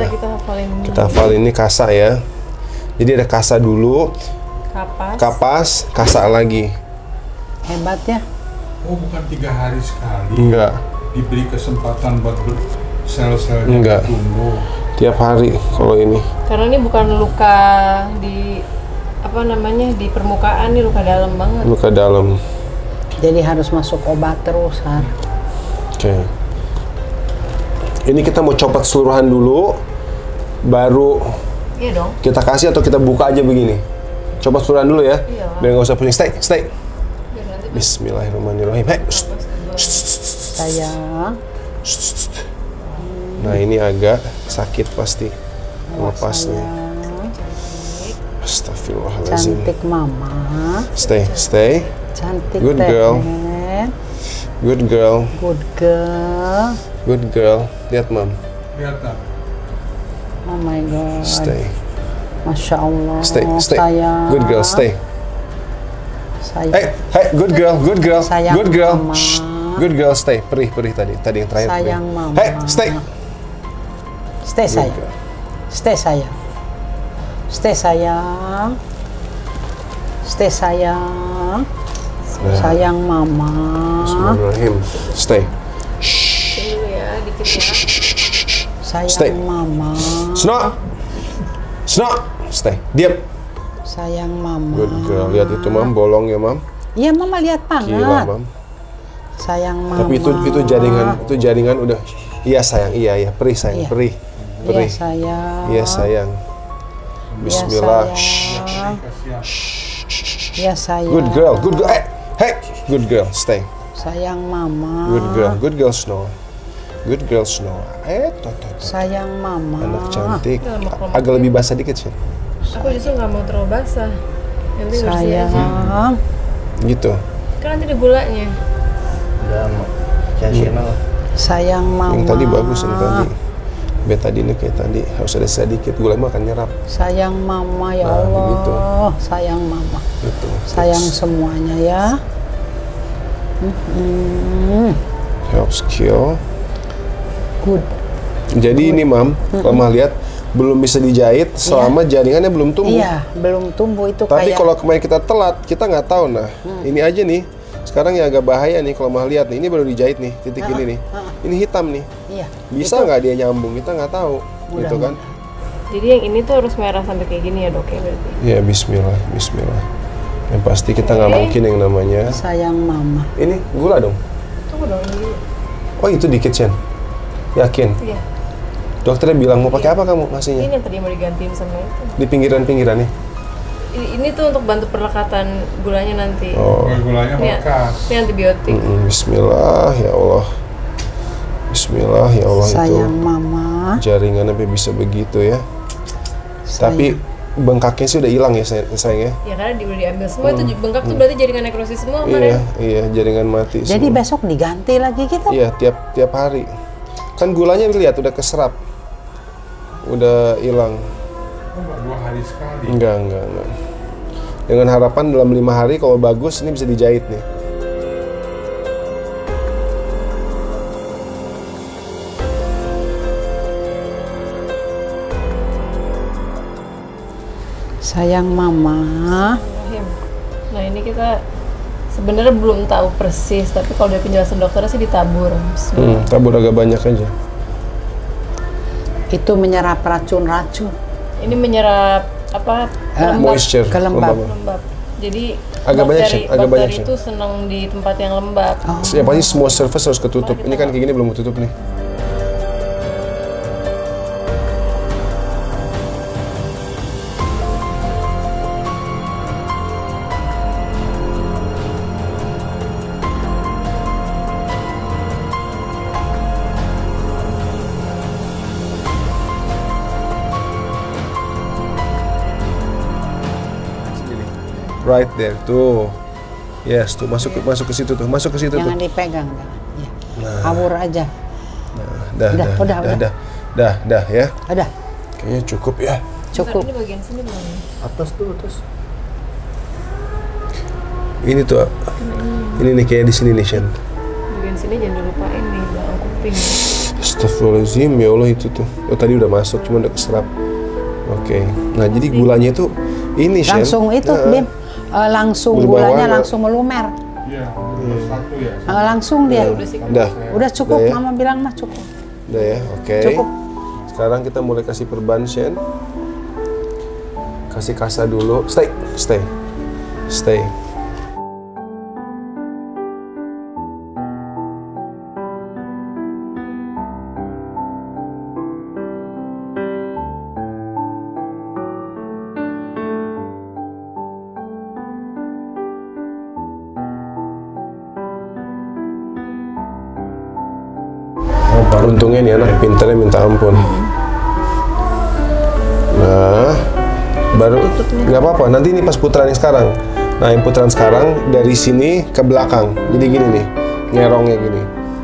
kita hafalin ini. Kita hafalin ini kasa ya. Jadi ada kasa dulu, kapas, kasa lagi. Hebat ya. Oh, bukan 3 hari sekali. Enggak. Diberi kesempatan buat sel-selnya Enggak. tumbuh. Tiap hari kalau ini. Karena ini bukan luka di apa namanya di permukaan, nih luka dalam banget. Luka dalam. Jadi harus masuk obat terus, Har. Oke. Ini kita mau copot keseluruhan dulu, baru Iya dong. kita kasih atau kita buka aja begini. Copot keseluruhan dulu ya. Iya. Biar nggak usah pusing. Stay. Biar nanti Bismillahirrahmanirrahim. Hei. Sayang. Nah ini agak sakit pasti melepasnya. Astagfirullahaladzim. Cantik mama. Stay. Cantik Good Teh. girl. Good girl. Good girl. Good girl. Lihat mam. Lihat tak? Oh my god. Stay. Masya Allah. Stay. Sayang. Good girl. Stay. Sayang. Hey, good girl. Sayang Good girl. mama. Shh. Good girl. Stay. Perih tadi yang terakhir. Sayang perih. mama. Hey, stay. Stay Good sayang. girl. Stay sayang. Stay sayang. Stay sayang. Sayang mama. Bismillahirrahmanirrahim. Stay. dulu ya, dikit ya. Sayang Stay. mama. Snow. Stay. Diam. Sayang mama. Good girl. Lihat itu mam, bolong ya mam. Iya mama lihat Gila banget. mam. Sayang mama. Tapi itu jaringan udah. Iya sayang, iya perih sayang, Iya. perih. Iya sayang. Iya sayang. Bismillah. Iya sayang. Kasihan. Iya sayang. Good girl. Hey, good girl. Stay. Sayang mama. Good girl Snow. Good girl Snow. Tuh. Sayang mama. Anak cantik. Lemak-lemak. Agak lebih basah dikit sih. Aku justru nggak mau terlalu basah. Nanti bersih aja. Sayang. Gitu. Kan nanti ada gulanya. Udah mau Channel. Sayang mama. Yang tadi bagus yang tadi. Betadine kayak tadi harus ada sedikit gula mah akan nyerap. Sayang mama ya Nah, Allah. begitu. Sayang mama. Gitu. Sayang Tips. semuanya ya. Helps kill. Good. Jadi ini mam, kalau mah lihat belum bisa dijahit selama jaringannya belum tumbuh. Iya, belum tumbuh itu Tapi kayak. kalau kemarin kita telat, kita nggak tahu. Nah, ini aja nih. Sekarang yang agak bahaya nih kalau mah lihat nih. Ini baru dijahit nih, titik ini nih. Ini hitam nih. Iya. Bisa nggak dia nyambung? Kita nggak tahu. Gitu kan? Jadi yang ini tuh harus merah sampai kayak gini ya dok ya berarti. Ya Bismillah. Yang pasti kita nggak mungkin yang namanya. Sayang mama. Ini gula dong. Tunggu dong ini. Oh itu dikit Chen. Yakin? Iya. Dokternya bilang mau pakai apa kamu ngasihnya? Ini yang tadi mau digantiin sama itu. Di pinggiran-pinggiran nih. Ini tuh untuk bantu perlekatan gulanya nanti. Oh. Gulanya Ini, melekat. ini antibiotik. Bismillah ya Allah. Bismillah ya Allah Sayang itu. mama. Jaringan sampai bisa begitu ya. Tapi bengkaknya sih udah hilang ya sayang ya. Ya karena udah diambil semua itu bengkak tuh berarti jaringan nekrosis semua kemarin. Iya, jaringan mati Jadi semua. besok diganti lagi gitu. Iya, tiap hari. Kan gulanya lihat udah keserap. Udah hilang. Enggak 2 hari sekali. Enggak. Dengan harapan dalam 5 hari kalau bagus ini bisa dijahit nih. Sayang mama. Nah ini kita sebenarnya belum tahu persis, tapi kalau dari penjelasan dokternya sih ditabur. Tabur agak banyak aja. Itu menyerap racun-racun. Ini menyerap apa? Moisture. Kelembab. Lembab. Jadi Agak banyak sih, agak banyak bakteri sih. itu senang di tempat yang lembab. Ya pasti semua surface harus ketutup. Ini kan kayak gini belum ketutup nih. Right there, tuh. Yes, tuh masuk ke situ tuh, Jangan dipegang. Ya. Awur aja. Dah ya. Udah. Kayaknya cukup ya. Cukup. Ini bagian sini belum. Atas dulu terus. Ini tuh, ini nih kayak di sini nih Shen. Bagian sini jangan dilupain nih, belakang kuping. Astagfirullahaladzim, ya Allah itu tuh. Oh tadi udah masuk, cuma udah keserap. Oke. Nah jadi gulanya itu ini Shen. Langsung itu, Bim. Langsung Berubah gulanya warna. langsung melumer. Iya, satu ya. Langsung dia. Udah Cukup, Udah ya? Mama bilang mah cukup. Udah ya, oke. Cukup. Sekarang kita mulai kasih perban Shen. Kasih kasa dulu. Stay. Untungnya nih anak pinternya minta ampun. Nah, baru nggak apa-apa. Nanti ini pas putaran yang sekarang. Nah, yang putaran sekarang dari sini ke belakang. Jadi gini nih, ngerongnya gini.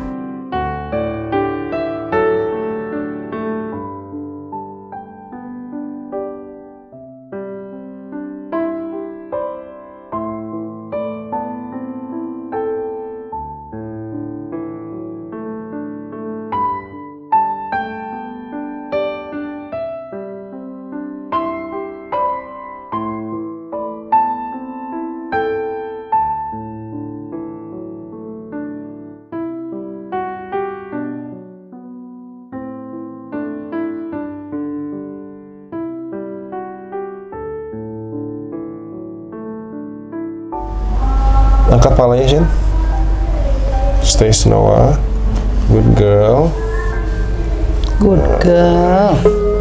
Angkat palanya, Shen. Stay Noah. Good girl. Good girl.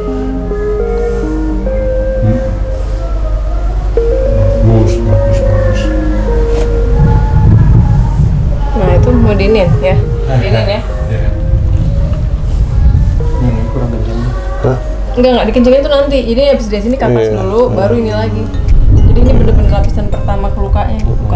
Bagus. Nah itu mau dinin ya, dinin ya. Iya. Ini kurang kencang. Enggak dikencengin tuh nanti. Jadi habis dari sini ke atas Iya. dulu, baru ini lagi. Jadi ini bener-bener lapisan pertama ke lukanya, buka.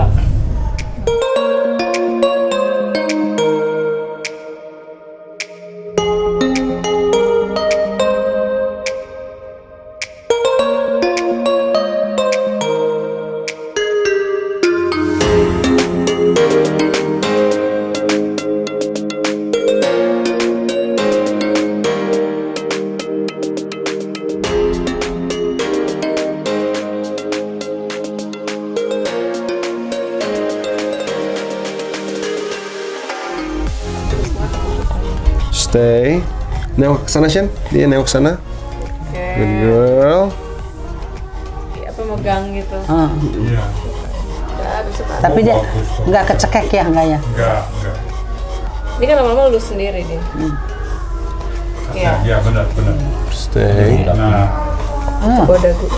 Stay. Nengok ke sana, Shen. Dia nengok ke sana. Oke. Good girl. Apa megang gitu. Iya. Udah bisa kan. Tapi dia bagus. nggak kecekek ya, enggak ya? Enggak. Ini kan lama-lama lulus sendiri dia. Iya. Iya, benar. Stay. Nah, Bawa dagu.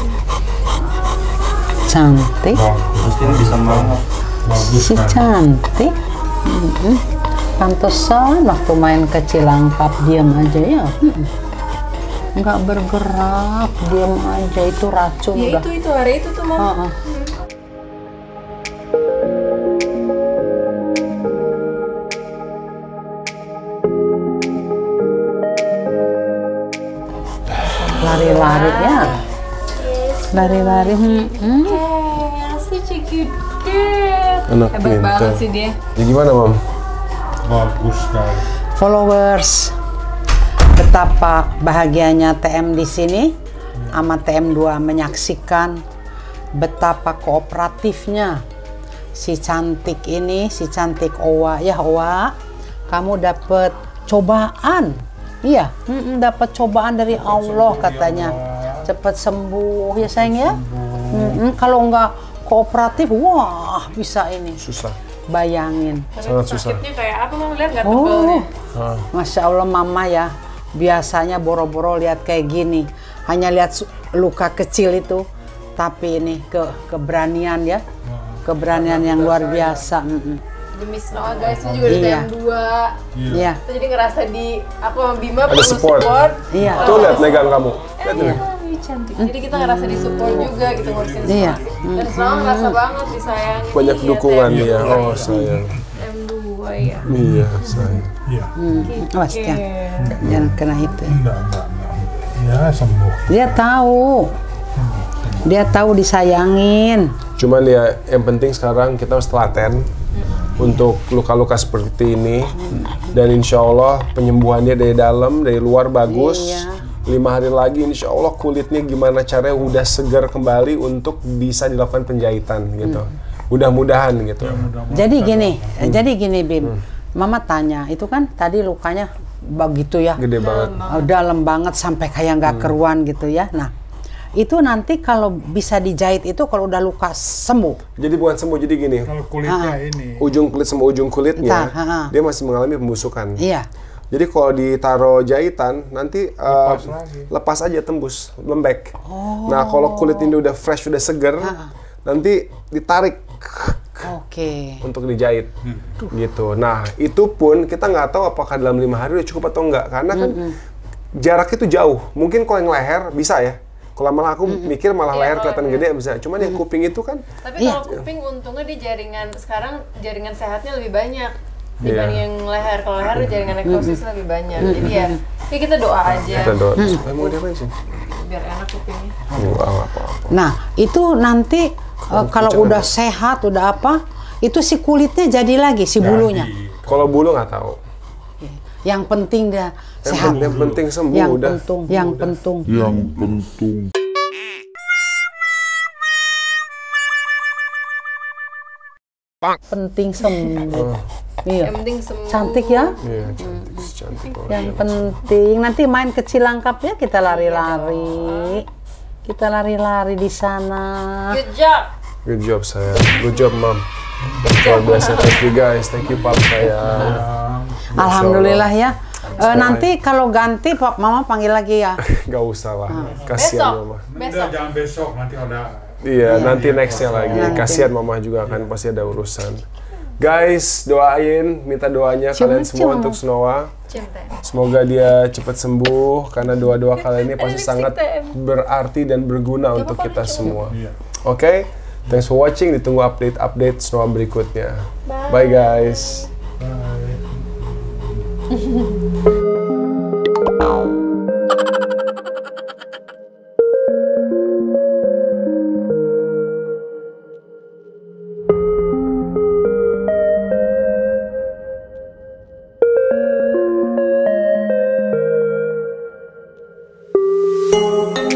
Cantik. bagus. Pasti bisa banget. Bagus Si kan. cantik. Pantesan waktu main ke Cilangkap diam aja ya. Nggak bergerak, diam aja, itu racun Ya udah. itu hari itu tuh Mama. Heeh. Lari-lari ya. Lari-lari. Such a cute cat. Anak Hebat banget pintar. sih dia. Ya gimana, Mam? Bagus sekali. Followers, betapa bahagianya TM di sini sama TM2 menyaksikan betapa kooperatifnya si cantik ini, si cantik Owa. Ya Owa, kamu dapat cobaan. Iya, dapat cobaan dari Allah katanya. Cepat sembuh ya sayang ya. Kalau nggak kooperatif, wah bisa ini. Susah. Bayangin. Sangat susah. Sakitnya kayak apa Mama lihat nggak tebalnya? Masya Allah mama ya, biasanya boro-boro lihat kayak gini, hanya lihat luka kecil itu, tapi ini keberanian ya, keberanian yang luar biasa. Demi Noah guys, ini juga di Iya. TM2. Iya, Kita jadi ngerasa di aku sama Bima Ada perlu support. iya, Tuh lihat megang kamu. Lihat Iya, nih. cantik. Jadi kita ngerasa di support juga gitu ngurusin semua. Iya. Dan selalu ngerasa banget disayangi. Banyak Iya, dukungan TM2. dia. Oh, sayang. TM2 ya. Iya, sayang. Iya. awas jangan kena itu. Enggak. Ya, sembuh. Dia tahu disayangin. Cuman ya yang penting sekarang kita harus telaten. untuk luka-luka seperti ini. Dan insya Allah penyembuhannya dari dalam, dari luar bagus. Iya. 5 hari lagi insya Allah kulitnya gimana caranya udah segar kembali untuk bisa dilakukan penjahitan gitu. Mudah-mudahan gitu. Jadi gini Bim, Mama tanya, itu kan tadi lukanya begitu ya, Gede banget. dalam banget sampai kayak nggak keruan gitu ya. Nah, itu nanti kalau bisa dijahit itu kalau udah luka sembuh. Jadi bukan sembuh, jadi gini. Kalau kulitnya ini. Ujung kulit sama ujung kulitnya, Entar, dia masih mengalami pembusukan. Iya. Jadi kalau ditaruh jahitan, nanti lagi. lepas aja tembus, lembek. Nah kalau kulit ini udah fresh, udah seger, nanti ditarik Oke. untuk dijahit, gitu. Nah itu pun kita nggak tahu apakah dalam 5 hari udah cukup atau enggak, karena kan jaraknya itu jauh. Mungkin kalau yang leher bisa ya. Kalau malah aku mikir malah leher kelihatan gede bisa. Cuman yang kuping itu kan. Tapi kalau kuping untungnya di jaringan sekarang jaringan sehatnya lebih banyak dibanding yang leher. Kalau leher jaringan nekrosis lebih banyak. Jadi ya kita doa aja. Kita doa. Supaya mau diapain sih? Biar enak kupingnya. Enggak apa-apa. Nah, itu nanti kalau udah sehat, udah apa, itu si kulitnya jadi lagi, si bulunya. Kalau bulu nggak tahu. Yang penting dia sehat. Yang penting sembuh Yang udah. penting, yang penting. Penting sembuh. Iya. Yang penting sembuh. Cantik ya. Iya, cantik banget. Yang penting nanti main ke Cilangkap ya, kita lari-lari. Kita lari-lari di sana. Good job. Good job saya. Good job mom. Luar biasa. Thank you guys. Thank you pap saya. Alhamdulillah ya. Nanti kalau ganti Pap Mama panggil lagi ya. Gak usah lah. Kasihan mama. Besok. Jangan besok, nanti ada. Iya, nanti nextnya lagi. Kasihan mama juga kan pasti ada urusan. Guys, doain, minta doanya kalian semua untuk Snowa. Cinta. Semoga dia cepat sembuh karena doa-doa kalian ini pasti sangat berarti dan berguna untuk kita semua. Oke, thanks for watching. Ditunggu update Snowa berikutnya. Bye guys. Bye.